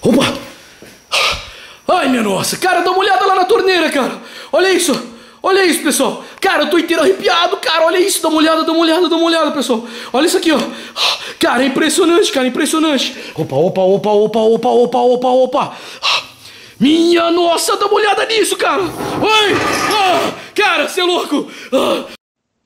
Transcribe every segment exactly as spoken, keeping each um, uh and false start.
Opa! Ai, minha nossa. Cara, dá uma olhada lá na torneira, cara. Olha isso. Olha isso, pessoal. Cara, eu tô inteiro arrepiado, cara. Olha isso. Dá uma olhada, dá uma olhada, dá uma olhada, pessoal. Olha isso aqui, ó. Cara, é impressionante, cara. Impressionante. Opa, opa, opa, opa, opa, opa, opa, opa. Minha nossa, dá uma olhada nisso, cara. Ai! Ah, cara, você é louco. Ah.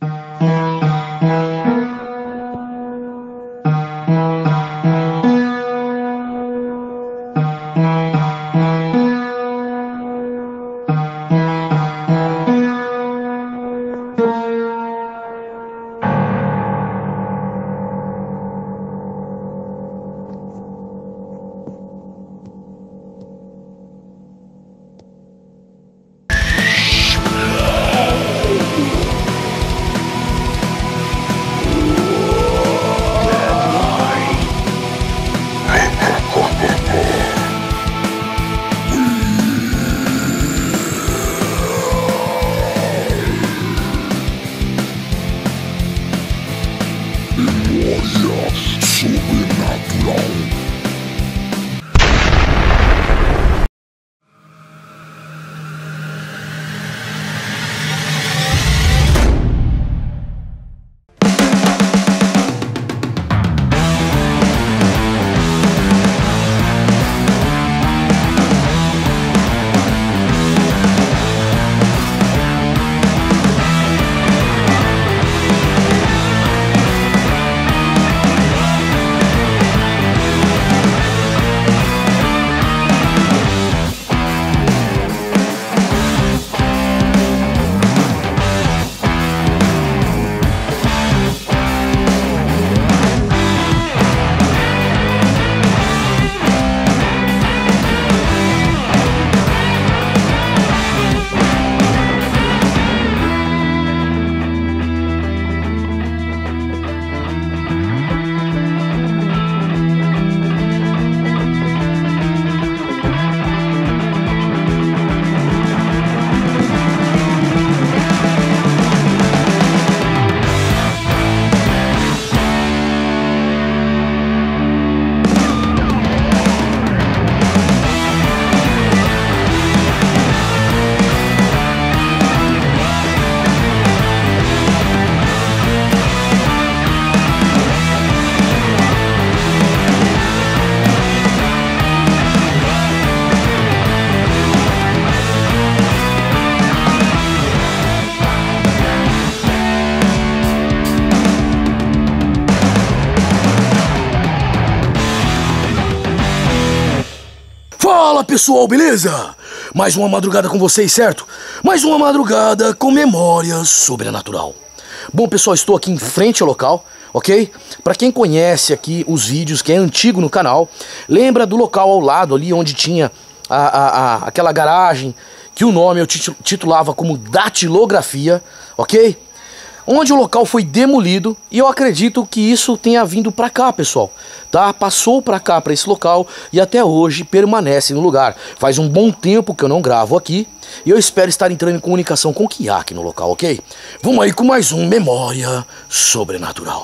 Fala pessoal, beleza? Mais uma madrugada com vocês, certo? Mais uma madrugada com memórias sobrenatural. Bom pessoal, estou aqui em frente ao local, ok? Pra quem conhece aqui os vídeos, que é antigo no canal, lembra do local ao lado ali onde tinha a, a, a, aquela garagem que o nome eu titulava como datilografia, ok? Onde o local foi demolido e eu acredito que isso tenha vindo pra cá, pessoal, tá? Passou pra cá, pra esse local e até hoje permanece no lugar. Faz um bom tempo que eu não gravo aqui e eu espero estar entrando em comunicação com o que há aqui no local, ok? Vamos aí com mais um Memória Sobrenatural.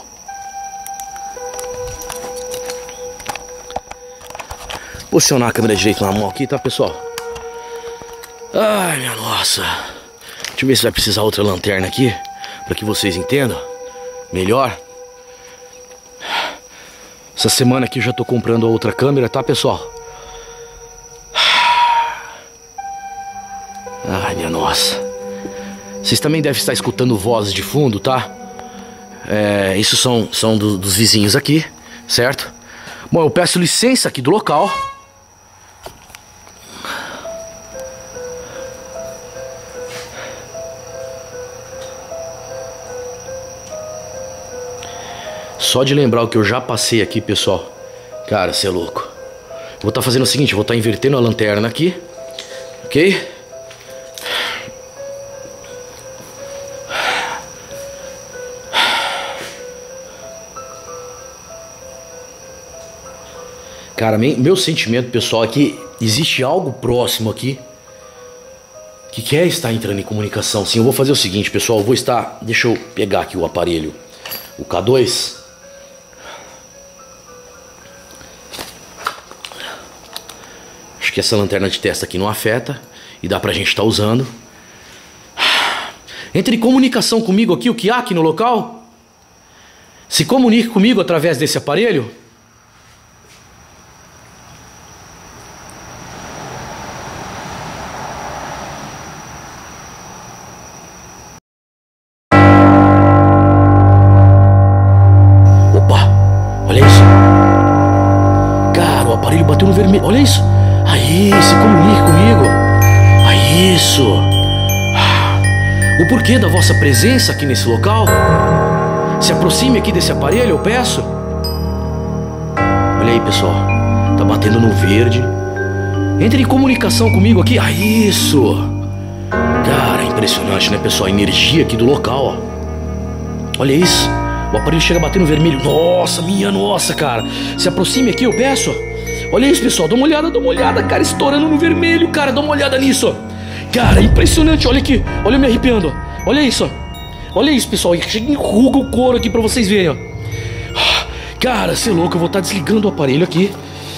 Posicionar a câmera direito na mão aqui, tá, pessoal? Ai, minha nossa. Deixa eu ver se vai precisar outra lanterna aqui, para que vocês entendam melhor. Essa semana aqui eu já tô comprando a outra câmera, tá, pessoal? Ai, minha nossa. Vocês também devem estar escutando vozes de fundo, tá? É, isso são, são do, dos vizinhos aqui, certo? Bom, eu peço licença aqui do local. Só de lembrar o que eu já passei aqui, pessoal, cara, cê é louco. Eu vou estar fazendo o seguinte, eu vou estar invertendo a lanterna aqui, ok? Cara, meu sentimento, pessoal, é que existe algo próximo aqui que quer estar entrando em comunicação. Sim, eu vou fazer o seguinte, pessoal, eu vou estar... Deixa eu pegar aqui o aparelho, o K dois. que essa lanterna de testa aqui não afeta e dá pra gente estar usando. Entre em comunicação comigo aqui, o que há aqui no local. Se comunique comigo através desse aparelho. Bateu no vermelho, olha isso. Aí, se comunique comigo. Aí, isso. O porquê da vossa presença aqui nesse local? Se aproxime aqui desse aparelho, eu peço. Olha aí, pessoal. Tá batendo no verde. Entre em comunicação comigo aqui. Aí, isso. Cara, é impressionante, né, pessoal? A energia aqui do local, ó. Olha isso. O aparelho chega a bater no vermelho. Nossa, minha nossa, cara. Se aproxime aqui, eu peço. Olha isso, pessoal, dá uma olhada, dá uma olhada, cara, estourando no vermelho, cara, dá uma olhada nisso. Cara, impressionante, olha aqui, olha eu me arrepiando, olha isso. Olha isso, pessoal, chega enruga o couro aqui pra vocês verem, ó. Cara, você é louco, eu vou estar desligando o aparelho aqui.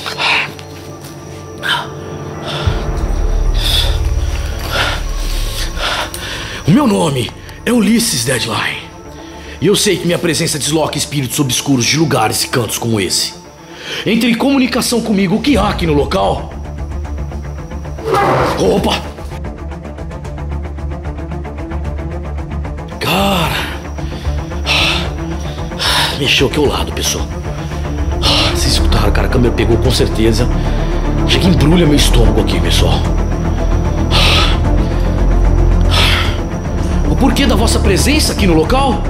O meu nome é Ulisses Deadline. E eu sei que minha presença desloca espíritos obscuros de lugares e cantos como esse. Entre em comunicação comigo, o que há aqui no local? Opa! Cara! Mexeu aqui ao lado, pessoal. Vocês escutaram, cara, a câmera pegou com certeza. Chega e embrulha meu estômago aqui, pessoal. O porquê da vossa presença aqui no local?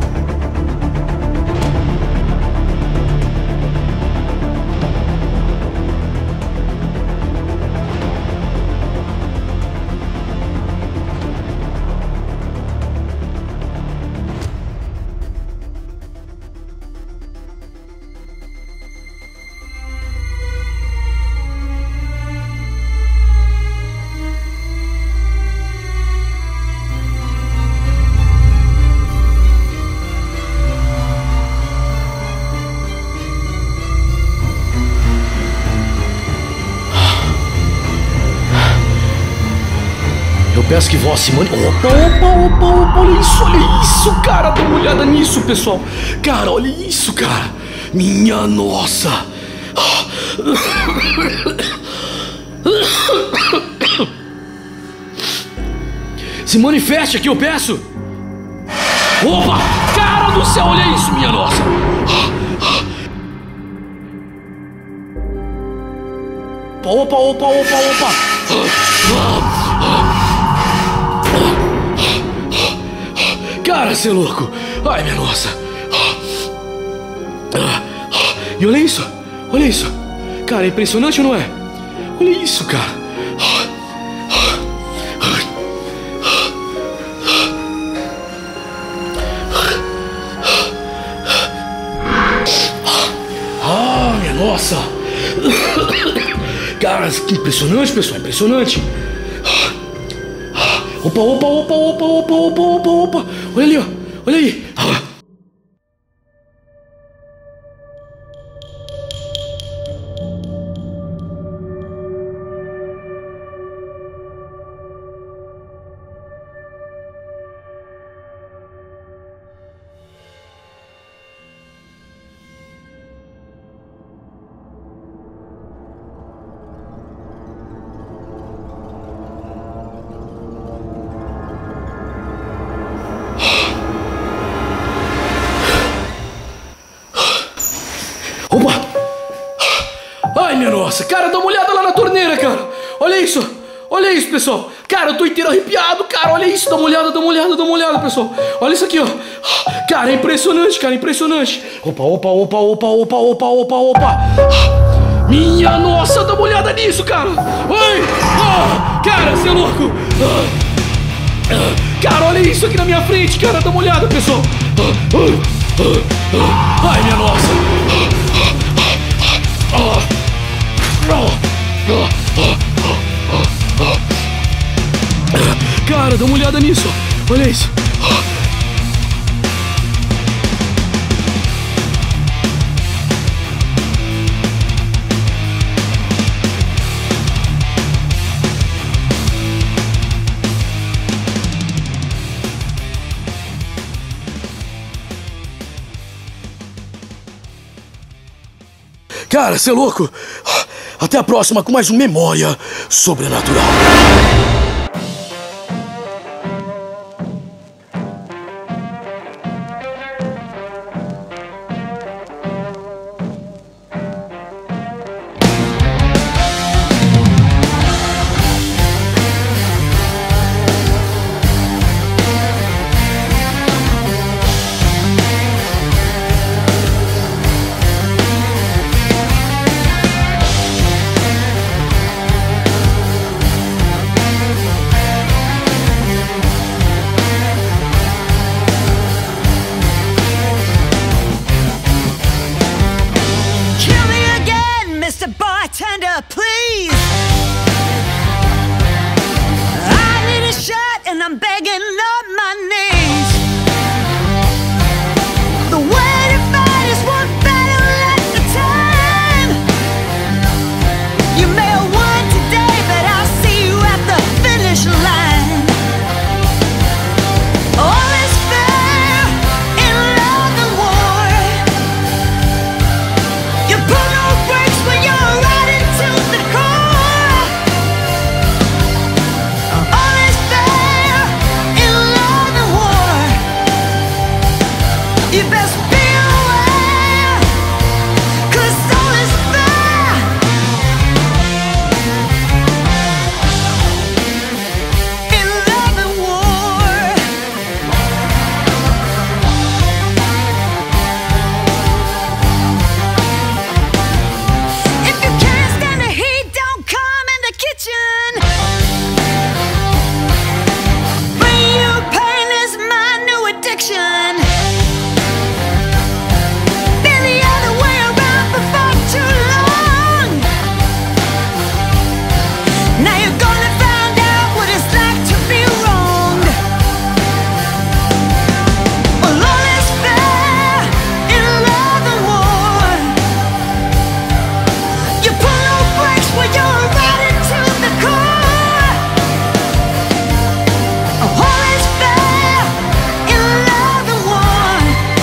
Peço que vós se mane... Opa, opa, opa, opa, olha isso, olha isso, cara, dá uma olhada nisso, pessoal. Cara, olha isso, cara. Minha nossa. Se manifeste aqui, eu peço. Opa, cara do céu, olha isso, minha nossa. Opa, opa, opa, opa. Cara, você é louco. Ai, minha nossa. E olha isso. Olha isso. Cara, é impressionante, não é? Olha isso, cara. Ah, minha nossa. Cara, que impressionante, pessoal. Impressionante. Opa, opa, opa, opa, opa, opa, opa, opa. Olha ali, ó. Olha aí. Nossa, cara, dá uma olhada lá na torneira, cara. Olha isso, olha isso, pessoal. Cara, eu tô inteiro arrepiado, cara. Olha isso, dá uma olhada, dá uma olhada, dá uma olhada, pessoal. Olha isso aqui, ó. Cara, é impressionante, cara, impressionante. Opa, opa, opa, opa, opa, opa, opa, opa. Minha nossa, dá uma olhada nisso, cara. Ai, ah, cara, você é louco. Cara, olha isso aqui na minha frente, cara. Dá uma olhada, pessoal. Ai, minha nossa. Cara, dá uma olhada nisso. Olha isso. Cara, você é louco? Até a próxima com mais um Memória Sobrenatural. Bartender, please. I need a shot and I'm begging on my knees. The way to fight is one battle at a time. You may have won today, but I'll see you at the finish line. All is fair in love and war. You pull no brakes when you're riding to the core. All is fair in love and war. You best be aware, 'cause all is fair in love and war. If you can't stand the heat, don't come in the kitchen. Bring you pain is my new addiction. Been the other way around before too long. Now you're gonna find out what it's like to be wronged. Well, all is fair in love and war. You pull no brakes when you're riding to the core. All is fair in love and war.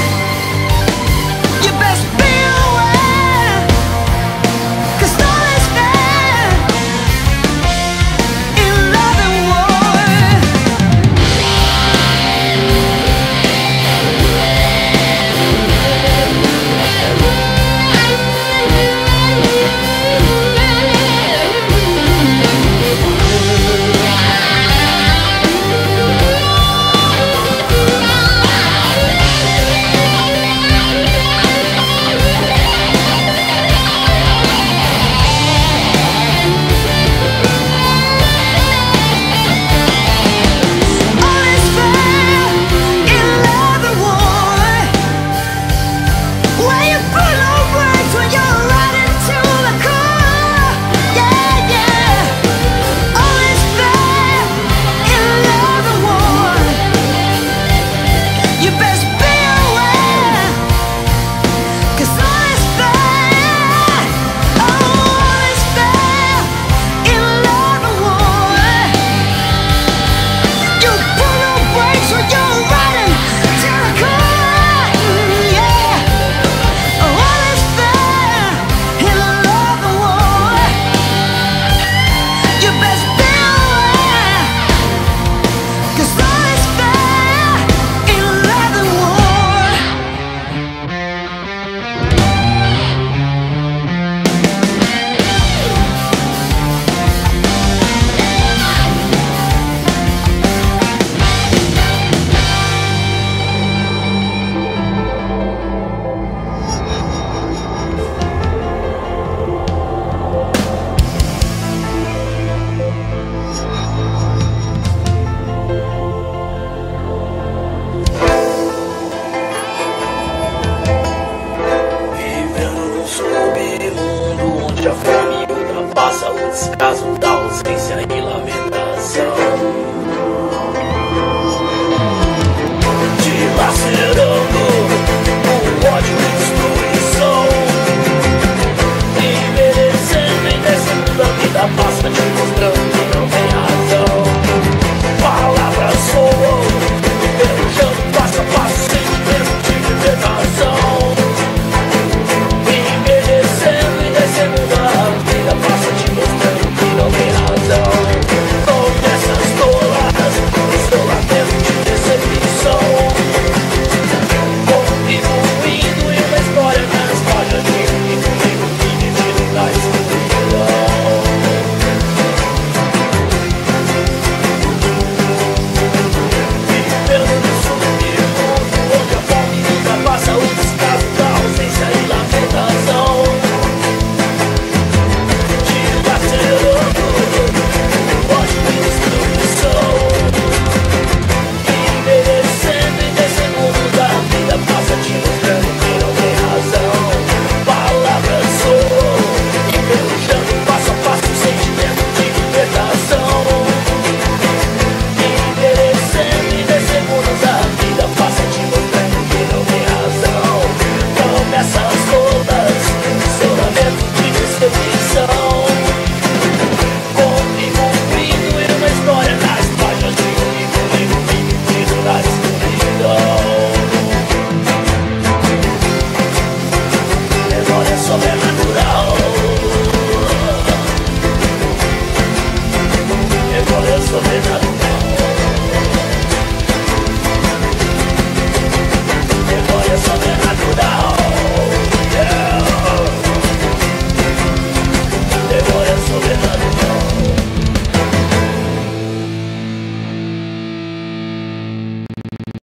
You best be aware, 'cause all is fair in love and war. All is fair in love and war. Where you pull no brakes when you're riding to the core. Yeah, yeah. All is fair in love and war. You best be aware, 'cause all is fair. All is fair in love and war. You pull no brakes when you're riding to the core. Yeah. All is fair in love and war. You best be aware, 'cause all is fair in love and war. Vivendo num submundo onde a fome ultrapassa o descaso da ausência e lamentação. Dilacerando o ódio e destruição. Envelhecendo em descendo a vida passa te mostrando que não tem razão. Palavras soam, enferrujando passo a passo sem o tempo de viver razão. Envelhecendo em sobrenatural.